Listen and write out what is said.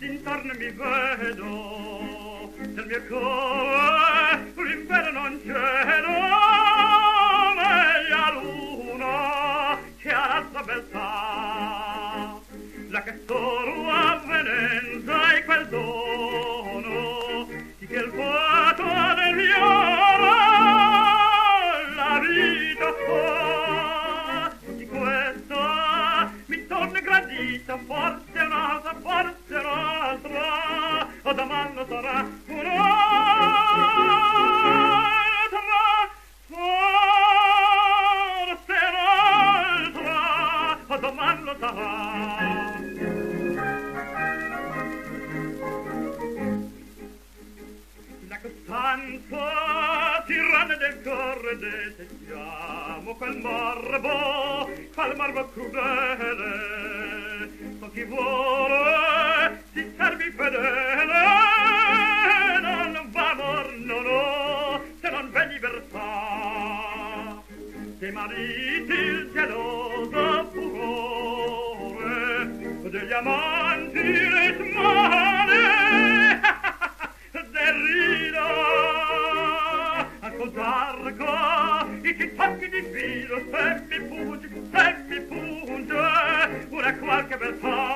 intorno mi vedo, nel mio cuore l'inverno non c'è, meglio luna che altra beltà, la che solo avvenenza e quel dono di che il vuoto del fiore la vita fa, di questo mi torna gradita, forse un'altra, o domani sarà un'altra, forse un'altra, o domani sarà. La costanza tiranna del cuore detestiamo quel marmo crudele, con chi vuole si servi fedele, non va amor, no, se non v'è libertà, dei mariti il geloso furore, degli amanti le smane, derrido col d'arco i che tocchi di filo, se mi punge una qualche beltà